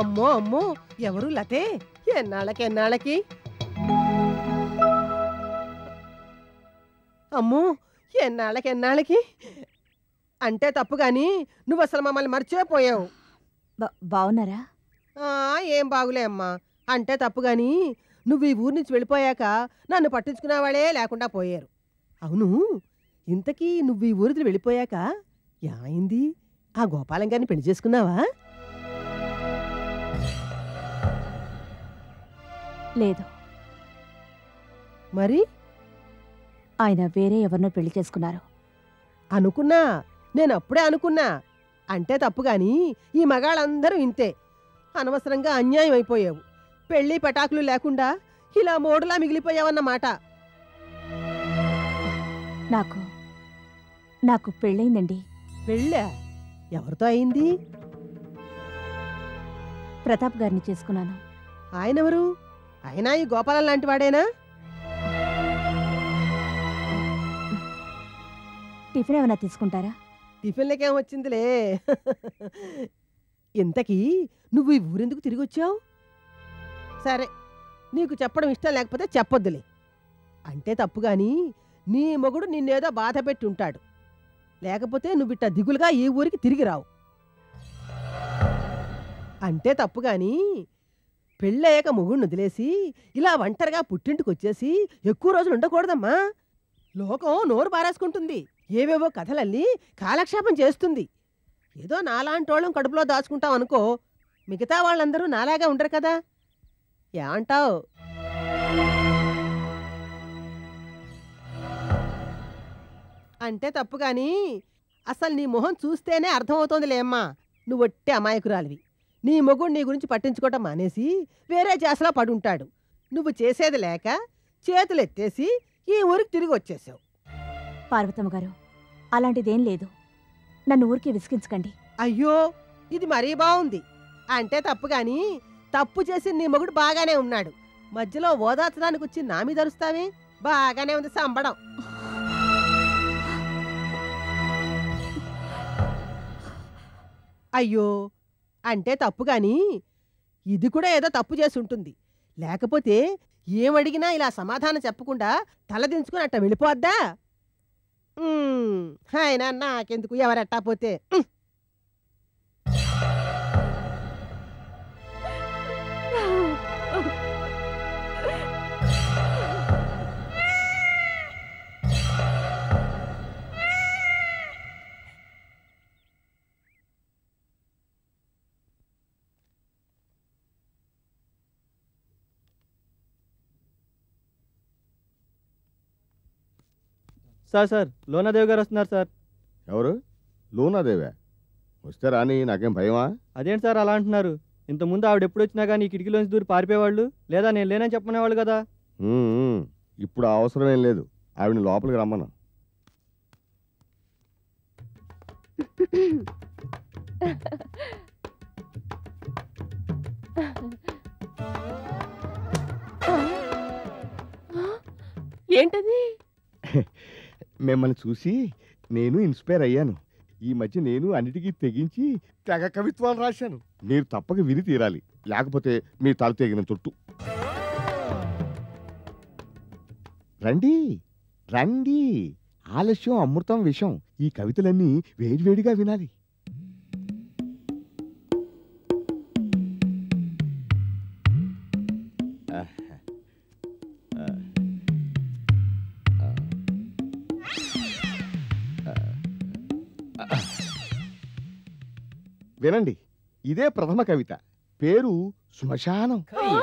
అమ్మో అమ్మో, ఎవరు లతే? ఎన్నాళ్ళకి అమ్మో, ఎన్నాళ్ళకి అంటే తప్పు గాని నువ్వు అసలు మమ్మల్ని మర్చిపోయావు. బాగున్నారా? ఏం బాగులే అమ్మా. అంటే తప్పు గాని నువ్వు ఈ ఊరి నుంచి వెళ్ళిపోయాక నన్ను పట్టించుకునేవాళ్ళే లేకుండా పోయారు. అవును, ఇంతకీ నువ్వు ఈ ఊరికి వెళ్ళిపోయాక ఏమైంది? ఆ గోపాలం గారిని పెళ్లి చేసుకున్నావా? లేదు. మరి ఆయన వేరే ఎవరినో పెళ్లి చేసుకున్నారు. అనుకున్నా, నేను అప్పుడే అనుకున్నా. అంటే తప్పు గాని ఈ మగాళ్ళందరూ ఇంతే. అనవసరంగా అన్యాయం అయిపోయావు. పెళ్లి పటాకులు లేకుండా ఇలా మోడులా మిగిలిపోయావన్నమాట. నాకు పెళ్ళయిందండి. పెళ్ళా? ఎవరితో అయింది? ప్రతాప్ గారిని చేసుకున్నాను. ఆయనెవరు? ఆయన ఈ గోపాలం లాంటి వాడేనా? టిఫిన్ ఏమైనా తీసుకుంటారా? టిఫిన్లకేం వచ్చిందిలే. ఇంతకీ నువ్వు ఈ ఊరెందుకు తిరిగి వచ్చావు? సరే, నీకు చెప్పడం ఇష్టం లేకపోతే చెప్పొద్దులే. అంటే తప్పు గాని నీ మొగుడు నిన్నేదో బాధ పెట్టి ఉంటాడు. లేకపోతే నువ్విట్ట దిగులుగా ఈ ఊరికి తిరిగి రావు. అంటే తప్పు గాని పెళ్ళయ్యాక మొగుడిని వదిలేసి ఇలా ఒంటరిగా పుట్టింటికి వచ్చేసి ఎక్కువ రోజులు ఉండకూడదమ్మా. లోకం నోరు బారేసుకుంటుంది. ఏవేవో కథలల్లి కాలక్షేపం చేస్తుంది. ఏదో నాలాంటోళ్ళం కడుపులో దాచుకుంటాం అనుకో, మిగతా వాళ్ళందరూ నాలాగా ఉండరు కదా. ఏమంటావు? అంటే తప్పు గాని అసలు నీ మొహం చూస్తేనే అర్థమవుతోందిలే అమ్మా, నువ్వు ఒట్టి అమాయకురాలివి. నీ మొగుడు నీ గురించి పట్టించుకోవటం మానేసి వేరే జాసలో పడుంటాడు. నువ్వు చేసేది లేక చేతులు ఎత్తేసి ఈ ఊరికి తిరిగి వచ్చేసావు. పార్వతమ్మ గారు, అలాంటిదేం లేదు. నన్ను ఊరికి విసిగించకండి. అయ్యో, ఇది మరీ బాగుంది. అంటే తప్పు గాని తప్పు చేసి నీ మొగుడు బాగానే ఉన్నాడు. మధ్యలో ఓదార్చడానికి వచ్చి నా మీద అరుస్తావే? బాగానే ఉంది సంబడం. అయ్యో, అంటే తప్పు గాని ఇది కూడా ఏదో తప్పు చేసి ఉంటుంది. లేకపోతే ఏమడిగినా ఇలా సమాధానం చెప్పకుండా తలదించుకుని అట్ట వెళ్ళిపోద్దా? ఆయన నాకెందుకు, ఎవరెట్టా పోతే. సార్ లోనాదేవి గారు వస్తున్నారు సార్. ఎవరు? లోనాదేవే? వస్తే రాని, నాకేం భయమా? అదేంటి సార్ అలా అంటున్నారు? ఇంతకుముందు ఆవిడ ఎప్పుడు వచ్చినా కానీ ఈ కిటికీలోంచి దూరి పారిపోయేవాళ్ళు, లేదా నేను లేనని చెప్పనేవాళ్ళు కదా. ఇప్పుడు అవసరం ఏం లేదు. ఆవిడని లోపలికి రమ్మను. ఏంటది? మిమ్మల్ని చూసి నేను ఇన్స్పైర్ అయ్యాను. ఈ మధ్య నేను అన్నిటికీ తెగించి తెగ కవిత్వాలు రాశాను. మీరు తప్పక విని తీరాలి, లేకపోతే మీ తల తెగిన తొట్టు. రండి రండి, ఆలస్యం అమృతం విషం. ఈ కవితలన్నీ వేడివేడిగా వినాలి. వినండి, ఇదే ప్రథమ కవిత. పేరు శ్మశానం.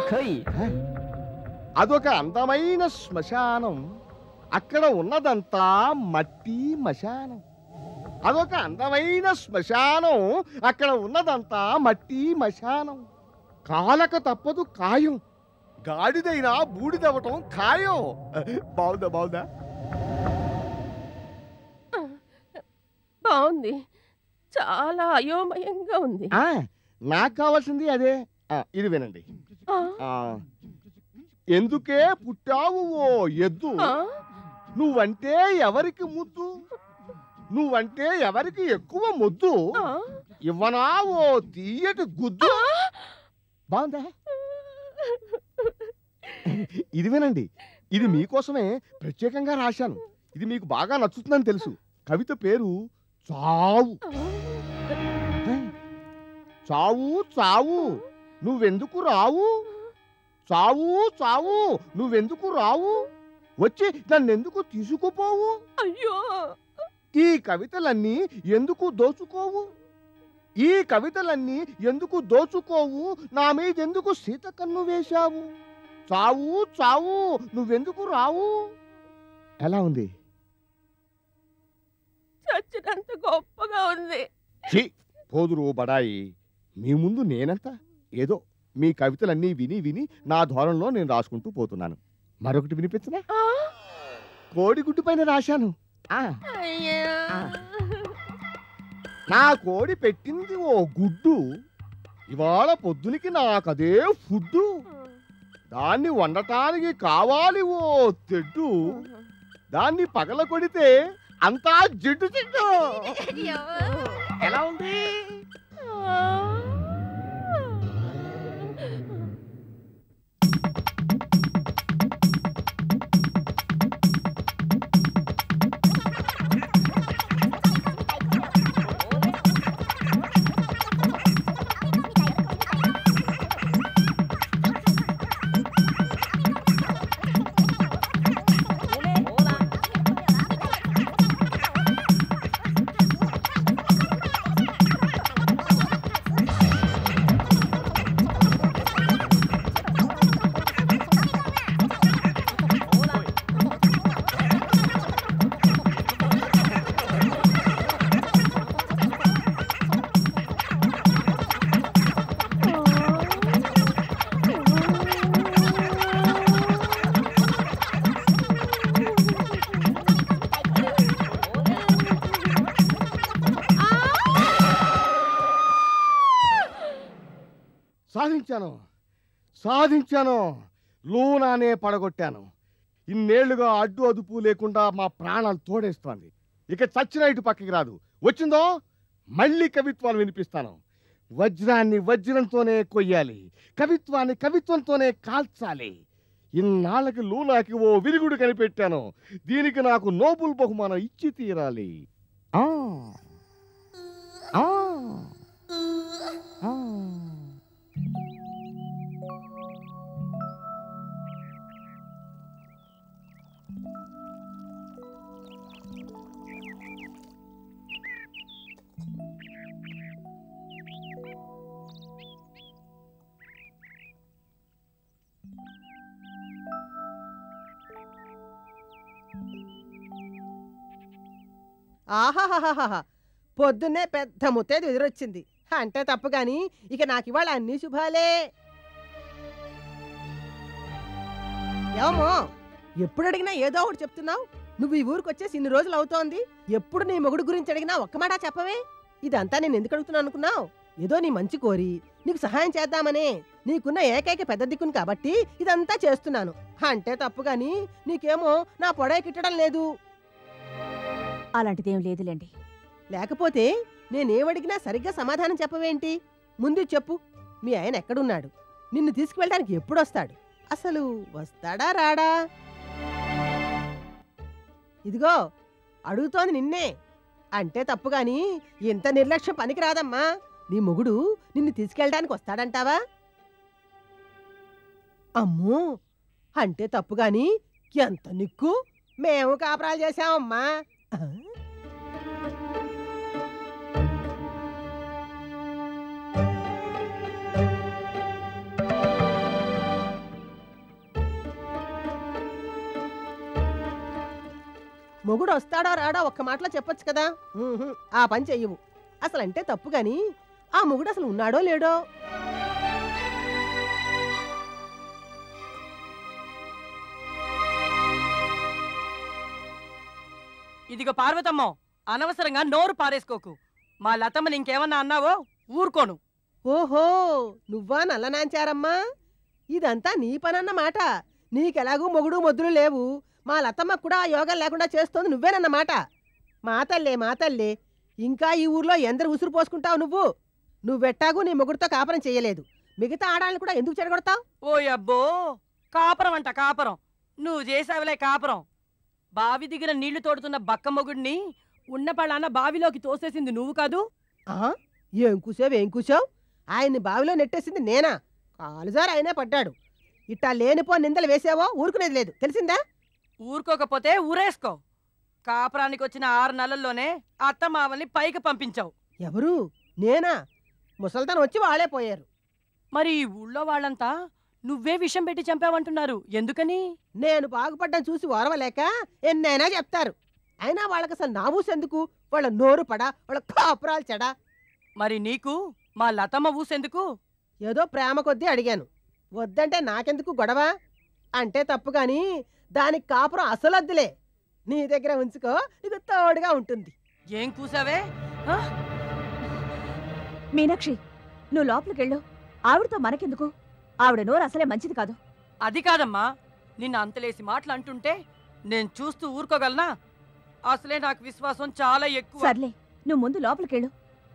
అదొక అందమైన శ్మశానం, అక్కడ ఉన్నదంతా మట్టి మశానం. అదొక అందమైన శ్మశానం, అక్కడ ఉన్నదంతా మట్టి మశానం. కాలక తప్పదు ఖాయం, గాడిదైనా బూడిదవటం ఖాయం. బాగుందా? బాగుందా? బాగుంది, చాలా అయోమయంగా ఉంది. నాకు కావాల్సింది అదే. ఇది వినండి. ఎందుకే పుట్టావు ఓ ఎద్దు, నువ్వంటే ఎవరికి ముద్దు, నువ్వంటే ఎవరికి ఎక్కువ ముద్దు, ఇవ్వనా ఓ తీయటి గుద్దు. బాగుందా? ఇది వినండి, ఇది మీకోసమే ప్రత్యేకంగా రాశాను. ఇది మీకు బాగా నచ్చుతుందని తెలుసు. కవిత పేరు చావు. చావు చావు నువ్వెందుకు రావు, చావు చావు నువ్వెందుకు రావు, వచ్చి నన్నెందుకు తీసుకుపోవు, అయ్యో ఈ కవితలన్నీ ఎందుకు దోచుకోవు, ఈ కవితలన్నీ ఎందుకు దోచుకోవు, నా మీదెందుకు సీత కన్ను వేశావు, చావు చావు నువ్వెందుకు రావు. ఎలా ఉంది? చచ్చినంత గొప్పగా ఉంది. ఛీ, పోదురు బడాయి, మీ ముందు నేనంత ఏదో మీ కవితలన్నీ విని విని నా ధోరణిలో నేను రాసుకుంటూ పోతున్నాను. మరొకటి వినిపించనా? కోడిగుడ్డు పైన రాశాను. నా కోడి పెట్టింది ఓ గుడ్డు, ఇవాళ పొద్దునికి నాకదే ఫుడ్డు, దాన్ని వండటానికి కావాలి ఓ తెడ్డు, దాన్ని పగల కొడితే అంతా జిడ్డు జిడ్డు. ఎలా ఉంది? సాధించాను, సాధించాను. లూనానే పడగొట్టాను. ఇన్నేళ్లుగా అడ్డు అదుపు లేకుండా మా ప్రాణాలు తోడేస్తోంది. ఇక చచ్చిన ఇటు పక్కకి రాదు. వచ్చిందో మళ్ళీ కవిత్వాలు వినిపిస్తాను. వజ్రాన్ని వజ్రంతోనే కొయ్యాలి, కవిత్వాన్ని కవిత్వంతోనే కాల్చాలి. ఇన్నాళ్ళకి లూనాకి ఓ విరుగుడు కనిపెట్టాను. దీనికి నాకు నోబెల్ బహుమానం ఇచ్చి తీరాలి. ఆ ఆ ఆ ఆహాహాహా, పొద్దున్నే పెద్ద ముత్తేది ఎదురొచ్చింది అంటే తప్పు గాని ఇక నాకు ఇవాళ అన్ని శుభాలే. ఏమో ఎప్పుడు అడిగినా ఏదో ఒకటి చెప్తున్నావు. నువ్వు ఈ ఊరికి వచ్చేసి ఇన్ని రోజులు అవుతోంది. ఎప్పుడు నీ మొగుడు గురించి అడిగినా ఒక్క మాట చెప్పవే. ఇదంతా నేను ఎందుకు అడుగుతున్నాను అనుకున్నావు? ఏదో నీ మంచి కోరి నీకు సహాయం చేద్దామనే. నీకున్న ఏకైక పెద్ద దిక్కును కాబట్టి ఇదంతా చేస్తున్నాను అంటే తప్పు గాని నీకేమో నా పొడే కిట్టడం లేదు. అలాంటిదేం లేదులేండి. లేకపోతే నేనేమడిగినా సరిగ్గా సమాధానం చెప్పవేంటి? ముందు చెప్పు, మీ ఆయన ఎక్కడున్నాడు? నిన్ను తీసుకువెళ్ళడానికి ఎప్పుడొస్తాడు? అసలు వస్తాడా రాడా? ఇదిగో అడుగుతోంది నిన్నే అంటే తప్పు గాని ఇంత నిర్లక్ష్యం పనికి రాదమ్మా. నీ మొగుడు నిన్ను తీసుకెళ్ళడానికి వస్తాడంటావా? అమ్మో అంటే తప్పు గాని ఎంత నిక్కు. మేము కాపురాలు చేశామమ్మా. మొగుడు వస్తాడో రాడో ఒక్క మాటలో చెప్పొచ్చు కదా. ఆ పని చెయ్యవు. అసలు అంటే తప్పు గాని ఆ మొగుడు అసలు ఉన్నాడో లేడో? ఇదిగో పార్వతమ్మ, అనవసరంగా నోరు పారేసుకోకు. మా లతమ్మని ఇంకేమన్నా అన్నావో ఊరుకోను. ఓహో నువ్వా నల్లనాంచారమ్మా? ఇదంతా నీ పనన్నమాట. నీకెలాగూ మొగుడు మొద్దులు లేవు. మా లతమ్మకు కూడా ఆ యోగం లేకుండా చేస్తోంది నువ్వేనన్నమాట. మా తల్లే ఇంకా ఈ ఊర్లో ఎందరు ఉసురు పోసుకుంటావు నువ్వు? నువ్వెట్టాಗೂ నీ మొగుడితో కాపురం చెయ్యలేదు. మిగతా ఆడాలను కూడా ఎందుకు చెడగొడతావు? ఓ అబ్బో, కాపురం అంట కాపురం. నువ్వు చేసావులే కాపురం. బావి దిగిన నీళ్లు తోడుతున్న బక్క మొగుడిని ఉన్న పళ్ళాన బావిలోకి తోసేసింది నువ్వు కాదు? ఏం కూసావు? ఆయన్ని బావిలో నెట్టేసింది నేనా? కాలుజారు ఆయనే పడ్డాడు. ఇట్టా లేనిపో నిందలు వేసావో ఊరుకునేది లేదు, తెలిసిందా? ఊరుకోకపోతే ఊరేసుకో. కాపురానికి వచ్చిన 6 నెలల్లోనే అత్త మావల్ని పైకి పంపించావు. ఎవరు? నేనా? ముసల్దాన్ వచ్చి వాళ్ళే పోయారు. మరి ఈ ఊళ్ళో వాళ్ళంతా నువ్వే విషం పెట్టి చంపావంటున్నారు, ఎందుకని? నేను బాగుపడ్డం చూసి ఓరవలేక ఎన్నైనా చెప్తారు. అయినా వాళ్ళకి అసలు నామూసెందుకు? వాళ్ళ నోరు పడా, వాళ్ళ కాపురాలు చెడా. మరి నీకు మా లతమ్మ ఊసెందుకు? ఏదో ప్రేమ కొద్దీ అడిగాను. వద్దంటే నాకెందుకు గొడవ? అంటే తప్పు గాని దానికి కాపురం అసలొద్దులే. నీ దగ్గర ఉంచుకో, నీకు తోడుగా ఉంటుంది. ఏం కూసావే? మీనాక్షి, నువ్వు లోపలికెళ్ళు. ఆవిడతో మనకెందుకు? ఆవిడ నోరు అసలే మంచిది కాదు. అది కాదమ్మా, నిన్ను అంతలేసి మాటలు అంటుంటే నేను చూస్తూ ఊరుకోగలనా? అసలే నాకు విశ్వాసం చాలా ఎక్కువ. సర్లే, నువ్వు ముందు లోపలికెళ్ళు.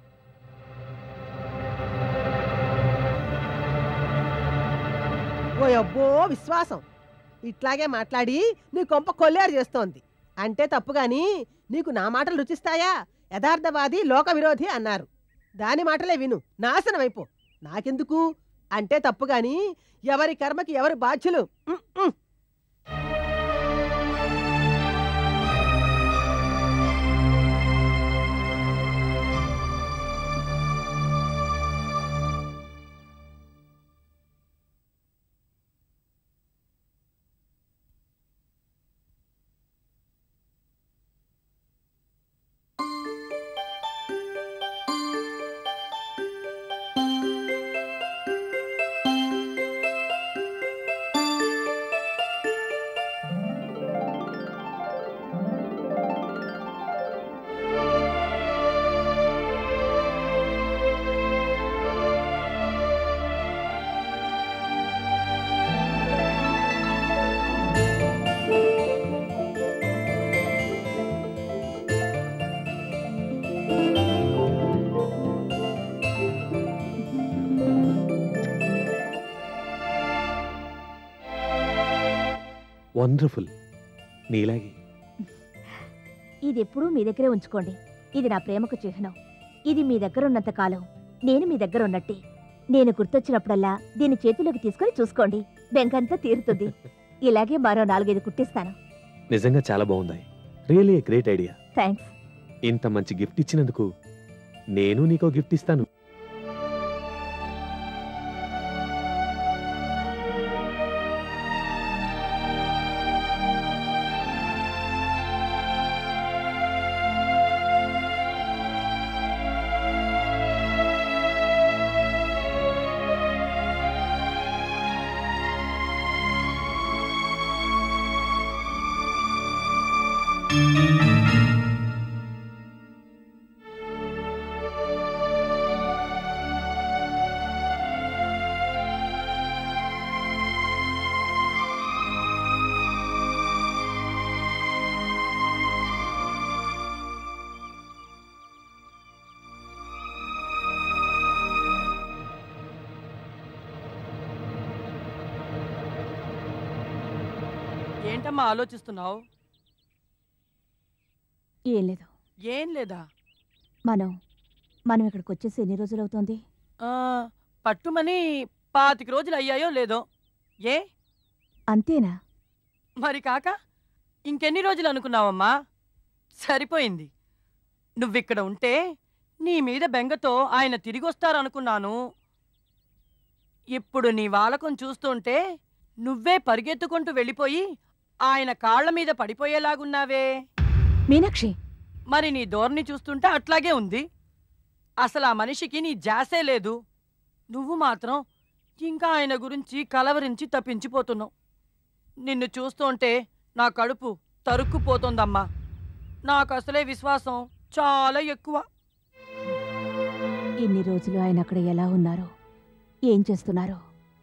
ఓ అబ్బో విశ్వాసం! ఇట్లాగే మాట్లాడి నీ కొంప కొల్లేరు చేస్తోంది. అంటే తప్పు గాని నీకు నా మాటలు రుచిస్తాయా? యథార్థవాది లోక విరోధి అన్నారు. దాని మాటలే విను, నాశనం అయిపో. నాకెందుకు? అంటే తప్పు గాని ఎవరి కర్మకి ఎవరి బాధ్యులు. వండర్ఫుల్. నీలాగే. ఇది ఎప్పుడూ మీ దగ్గరే ఉంచుకోండి. ఇది నా ప్రేమకు చిహ్నం. ఇది మీ దగ్గర ఉన్నంత కాలం నేను మీ దగ్గర ఉన్నట్టే. నేను గుర్తొచ్చినప్పుడల్లా దీన్ని చేతిలోకి తీసుకొని చూసుకోండి, బెంకంతా తీరుతుంది. ఇలాగే మరో 4-5 కుట్టిస్తాను. నిజంగా చాలా బాగుంది. Really a great idea. Thanks. ఇంత మంచి గిఫ్ట్ ఇచ్చినందుకు నేను నీకో గిఫ్ట్ ఇస్తాను. ఏంటమ్మా ఆలోచిస్తున్నావు? ఏం లేదు. ఏం లేదా? మనం ఇక్కడికి వచ్చేసి ఎన్ని రోజులు అవుతోంది? పట్టుమని 25 రోజులు అయ్యాయో లేదో. ఏ అంతేనా? మరి కాక ఇంకెన్ని రోజులు అనుకున్నావమ్మా? సరిపోయింది. నువ్విక్కడ ఉంటే నీ మీద బెంగతో ఆయన తిరిగొస్తారనుకున్నాను. ఇప్పుడు నీ వాలకం చూస్తుంటే నువ్వే పరిగెత్తుకుంటూ వెళ్ళిపోయి ఆయన కాళ్ల మీద పడిపోయేలాగున్నావే. మీనాక్షి, మరి నీ ధోరణి చూస్తుంటే అట్లాగే ఉంది. అసలు ఆ మనిషికి నీ జాసే లేదు. నువ్వు మాత్రం ఇంకా ఆయన గురించి కలవరించి తప్పించిపోతున్నావు. నిన్ను చూస్తుంటే నా కడుపు తరుక్కుపోతోందమ్మా. నాకు అసలే విశ్వాసం చాలా ఎక్కువ. ఇన్ని రోజులు ఆయన అక్కడ ఎలా ఉన్నారో, ఏం చేస్తున్నారో?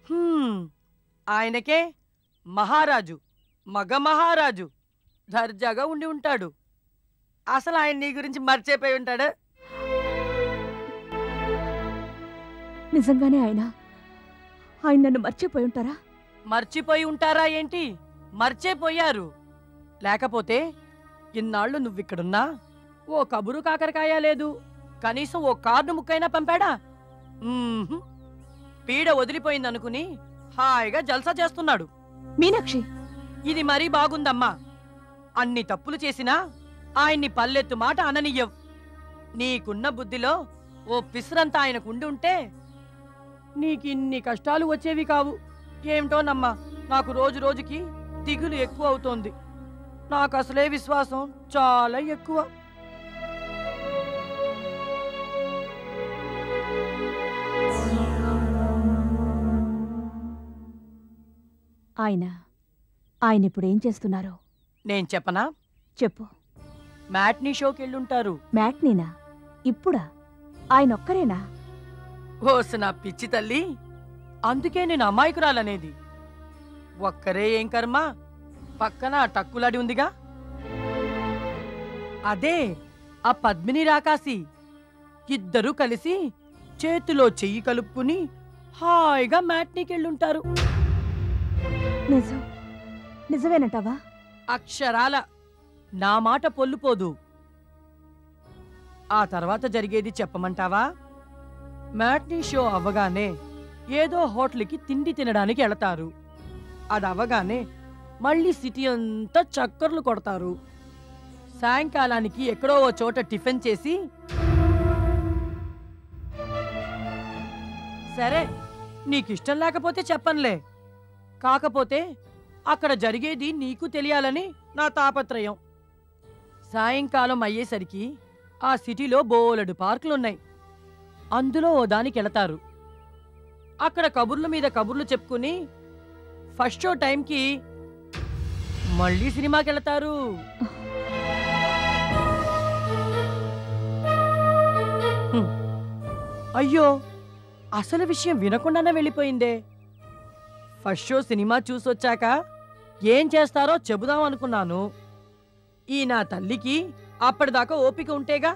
ఆయనకే మహారాజు, మగ మహారాజు దర్జాగా ఉండి ఉంటాడు. అసలు ఆయన నీ గురించి మర్చిపోయి ఉంటాడు. నిజంగానే ఆయన నన్ను మర్చిపోయి ఉంటారా? మర్చిపోయి ఉంటారా ఏంటి? మర్చిపోయారు. లేకపోతే ఇన్నాళ్ళు నువ్విక్కడున్నా ఓ కబురు కాకరకాయ లేదు, కనీసం ఓ కార్డు ముక్కైనా పంపాడా? పీడ వదిలిపోయిందనుకుని హాయిగా జల్సా చేస్తున్నాడు. మీనాక్షి, ఇది మరీ బాగుందమ్మా. అన్ని తప్పులు చేసినా ఆయన్ని పల్లెత్తు మాట అననియ్యవు. నీకున్న బుద్ధిలో ఓ పిసరంతా ఆయనకుండి ఉంటే నీకిన్ని కష్టాలు వచ్చేవి కావు. ఏమిటోనమ్మా, నాకు రోజు రోజుకి దిగులు ఎక్కువ అవుతోంది. నాకు అసలే విశ్వాసం చాలా ఎక్కువ. ఆయన ఇప్పుడు ఏం చేస్తున్నారు? నేను చెప్పనా? చెప్పు. మ్యాట్నీ షోకి వెళ్ళుంటారు. మ్యాట్నీనా? ఇప్పుడా? ఆయన ఒక్కరేనా? ఓస నా పిచ్చి తల్లి, అందుకే నేను అమాయకురాలనేది. ఒక్కరే ఏం కర్మ, పక్కన ఆ టక్కులాడి ఉందిగా, అదే ఆ పద్మిని రాకాసి. ఇద్దరూ కలిసి చేతిలో చెయ్యి కలుపుకుని హాయిగా మ్యాట్నీకెళ్ళుంటారు. నిజమేనంటావా? అక్షరాల నా మాట పొల్లుపోదు. ఆ తర్వాత జరిగేది చెప్పమంటావా? మ్యాట్నీ షో అవ్వగానే ఏదో హోటల్కి తిండి తినడానికి వెళతారు. అది అవ్వగానే మళ్ళీ సిటీ అంతా చక్కర్లు కొడతారు. సాయంకాలానికి ఎక్కడో ఓ చోట టిఫిన్ చేసి, సరే నీకిష్టం లేకపోతే చెప్పనులే, కాకపోతే అక్కడ జరిగేది నీకు తెలియాలని నా తాపత్రయం. సాయంకాలం అయ్యేసరికి ఆ సిటీలో బోలెడు పార్కులున్నాయి. అందులో ఓ దానికి వెళతారు. అక్కడ కబుర్ల మీద కబుర్లు చెప్పుకుని ఫస్ట్ షో టైంకి మళ్ళీ సినిమాకి వెళతారు. అయ్యో, అసలు విషయం వినకుండానే వెళ్ళిపోయిందే. ఫస్ట్ షో సినిమా చూసొచ్చాక ఏం చేస్తారో చెబుదాం అనుకున్నాను. ఈ నా తల్లికి అప్పటిదాకా ఓపిక ఉంటేగా.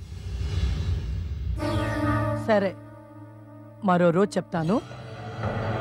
సరే, మరో రోజు చెప్తాను.